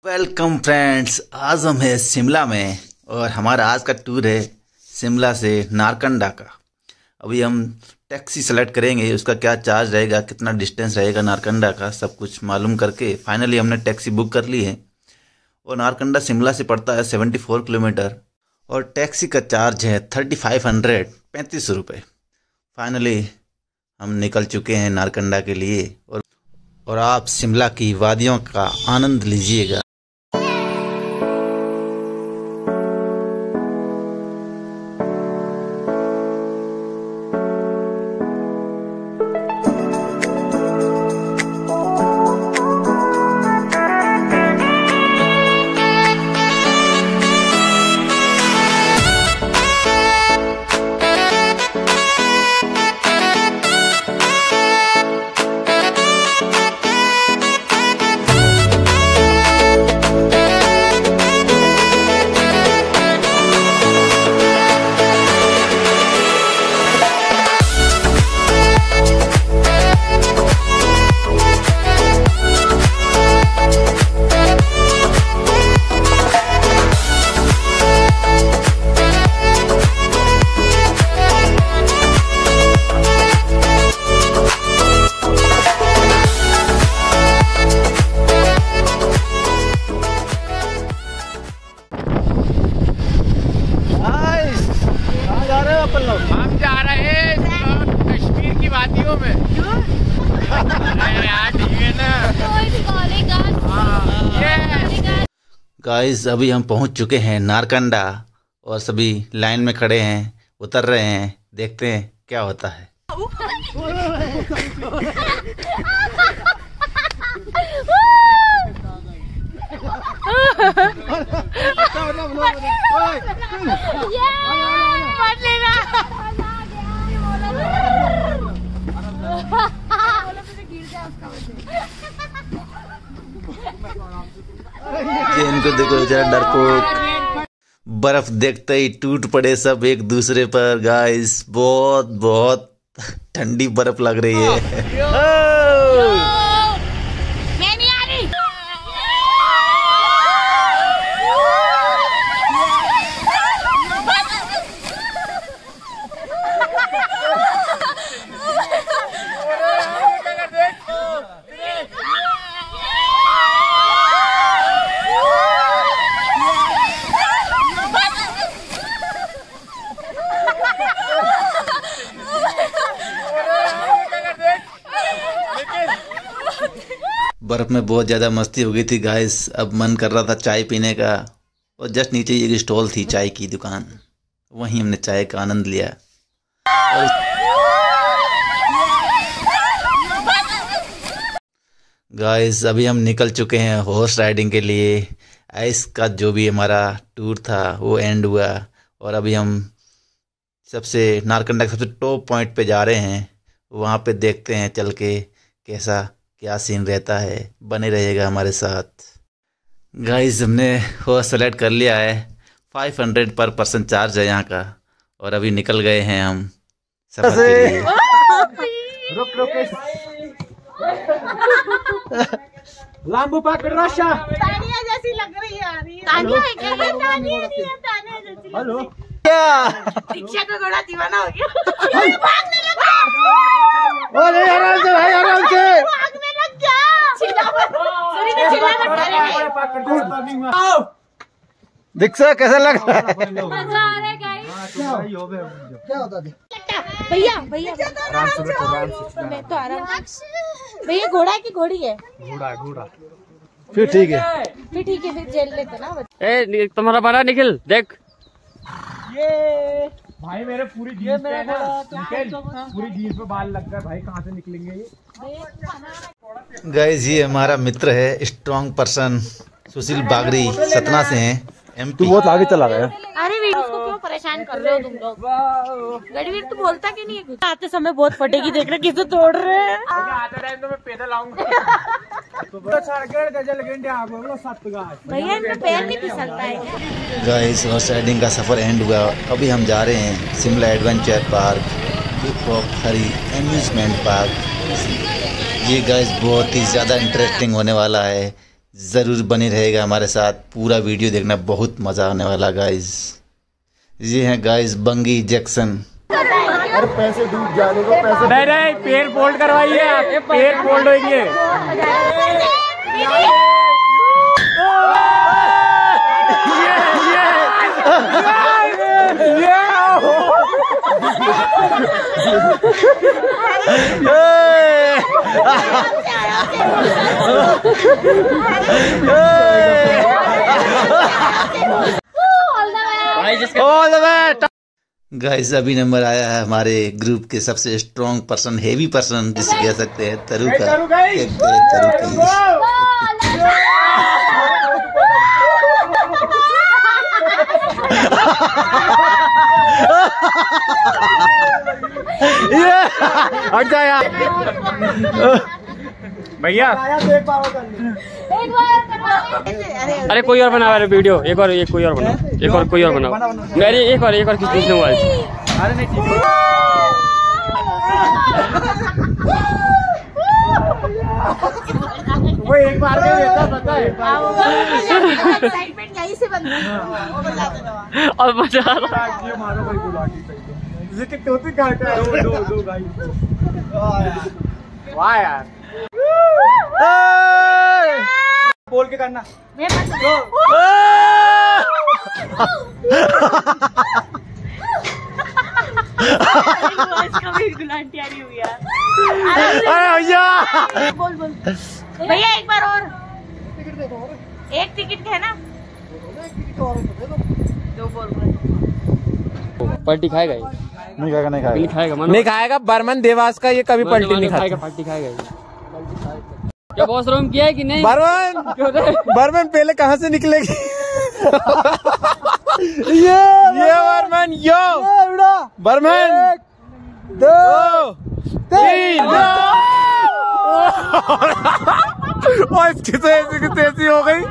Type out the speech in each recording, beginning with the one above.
Welcome friends, आज हम हैं शिमला में और हमारा आज का टूर है शिमला से नारकंडा का। अभी हम टैक्सी सेलेक्ट करेंगे, उसका क्या चार्ज रहेगा, कितना डिस्टेंस रहेगा नारकंडा का, सब कुछ मालूम करके फाइनली हमने टैक्सी बुक कर ली है। और नारकंडा शिमला से पड़ता है 74 किलोमीटर और टैक्सी का चार्ज है 3500 रुपये। फाइनली हम निकल चुके हैं नारकंडा के लिए और आप शिमला की वादियों का आनंद लीजिएगा। हम जा रहे हैं कश्मीर की वादियों में। अरे यार ठीक है ना। गाइस अभी हम पहुंच चुके हैं नारकंडा और सभी लाइन में खड़े हैं, उतर रहे हैं, देखते हैं क्या होता है। इनको देखो जरा डरपोक, बर्फ देखते ही टूट पड़े सब एक दूसरे पर। गाइस बहुत बहुत ठंडी बर्फ लग रही है। बर्फ में बहुत ज़्यादा मस्ती हो गई थी गाइस। अब मन कर रहा था चाय पीने का और जस्ट नीचे ही एक स्टॉल थी चाय की दुकान, वहीं हमने चाय का आनंद लिया। गाइस अभी हम निकल चुके हैं हॉर्स राइडिंग के लिए। आइस का जो भी हमारा टूर था वो एंड हुआ और अभी हम नारकंडा के सबसे टॉप पॉइंट पे जा रहे हैं। वहाँ पे देखते हैं चल के कैसा क्या सीन रहता है। बने रहिएगा हमारे साथ। गाइस हमने हॉर्स सेलेक्ट कर लिया है, 500 पर पर्सन चार्ज है यहाँ का और अभी निकल गए हैं हम सफर के लिए। रुक लांबू पकड़ रशा तानिया जैसी लग रही है। तानिया है क्या? ये तानिया नहीं है, तानिया जैसी। हेलो क्या रिक्शा का घोड़ा दीवाना हो गया। अरे भागने लगा। अरे आराम से भाई, आराम से भागने लग गया। दिक्सा कैसा लग रहा है? मजा आ रहा है गाइस। क्या होता है भैया? भैया मैं तो आराम। भैया घोड़ा की घोड़ी है? घोड़ा। फिर ठीक है, फिर जेल लेते ना। ए तुम्हारा बड़ा निखिल देख, ये भाई मेरे पूरी जीन्स पे ना, पूरी जीन्स पे बाल लग गए भाई, कहाँ से निकलेंगे ये? गाइस ये हमारा मित्र है स्ट्रॉन्ग पर्सन सुशील बागरी, सतना से हैं MP। तू बहुत आगे चला गया। अरे वीर उसको क्यों परेशान कर रहे हो तुम लोग? गढ़वीर तो बोलता क्यों नहीं है? आते समय बहुत फटेगी, देख रहे किसे तोड़ रहे हैं। आते टाइम तो मैं पैदल आऊंगा। भैया इनका पैर नहीं फिसलता है। गाइस हॉर्स राइडिंग का सफर एंड हुआ। अभी हम जा रहे हैं Shimla adventure park, Hari amusement park. ये गाइस बहुत ही ज़्यादा इंटरेस्टिंग होने वाला है। ज़रूर बने रहेगा हमारे साथ, पूरा वीडियो देखना, बहुत मज़ा आने वाला गाइस। ये हैं गाइस बंगी जैक्सन। अरे पैसे डूब जाने को पैसे नहीं पैर फोल्ड करवाइए आप, पैर फोल्ड होंगे। गाइस अभी नंबर आया है हमारे ग्रुप के सबसे स्ट्रॉन्ग पर्सन, हेवी पर्सन जिसे कह सकते हैं, तरु का। हट जा यार भैया। अरे कोई और बना रहा वीडियो, एक और कोई और बनाओ, कोई और बनाओ। मेरी एक और खींच लूंगा। अरे नहीं वो एक बार में देता पता है। एक्साइटमेंट यहीं से बनती है। और मजा आ रहा है। दो भाई। वाह यार। बोल के करना। गुलाटी आ रही हुई यार। बोल भैया एक बार और। एक टिकट है ना? दो बोल। पलटी खाएगा ये? नहीं खाएगा। बर्मन देवास का ये कभी पलटी नहीं खाएगा। पलटी खाएगा क्या वॉशरूम किया है कि नहीं? बर्मन पहले कहाँ से निकलेगी? ये बर्मन बर्मन 1 2 3 और इसकी तो ऐसी हो गई।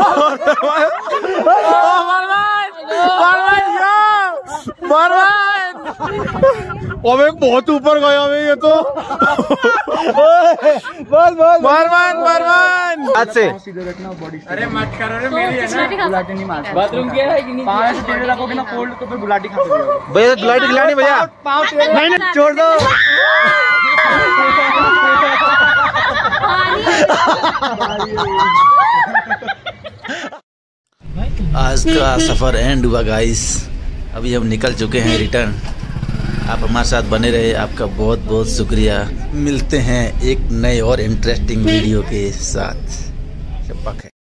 अबे बहुत ऊपर गया मैं ये तो। बर्मन आज से। अरे मत करो रे, मेरी है ना गुलाटी नहीं मारता। बाथरूम किया है कि नहीं? 5 टेढ़े रखोगे ना फोल्ड तो फिर गुलाटी खाते हो भैया। गुलाटी खिलानी भैया, नहीं छोड़ दो। आज का सफ़र एंड हुआ गाइस, अभी हम निकल चुके हैं रिटर्न। आप हमारे साथ बने रहे, आपका बहुत बहुत शुक्रिया। मिलते हैं एक नए और इंटरेस्टिंग वीडियो के साथ। शब्बा खैर।